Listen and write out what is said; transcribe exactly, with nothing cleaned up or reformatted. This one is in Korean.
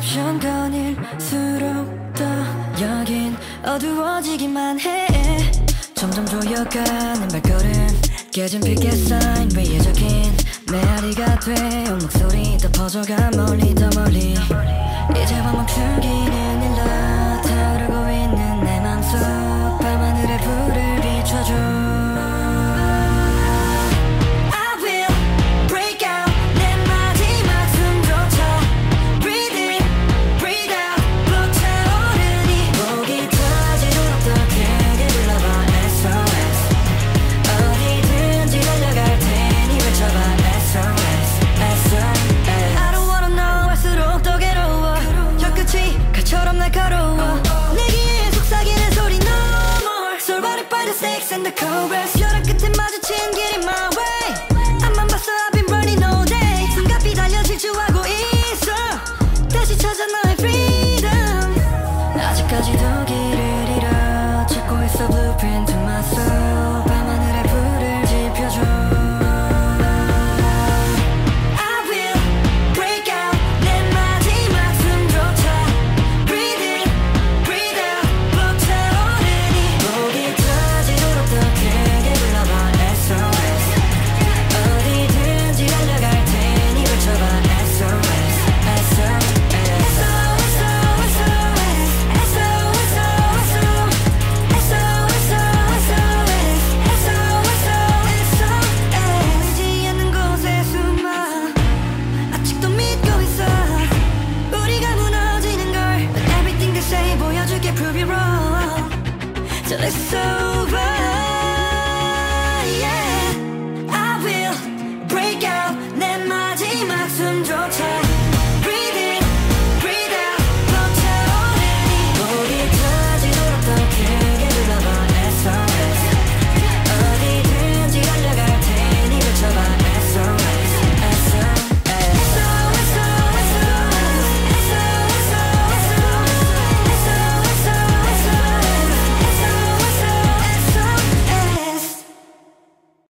점점 거닐수록 더 여긴 어두워지기만 해. 점점 조여가는 발걸음 깨진 피켓 사인 위에 적힌 메아리가 돼온 목소리 더 퍼져가 멀리 더 멀리. 이제와 멈추기는 일러 타오르고 있는 내 맘속 밤하늘의 불을 비춰줘. And the chorus 혈압 끝에 마주친 길이 my way. 앞만 봤어 I've been running all day. 숨가피 달려 질주하고 있어. 다시 찾아 너의 freedom. 아직까지도 길을 잃어 찾고 있어 blueprint to my soul. 밤하늘의 불을 지펴줘. So let's so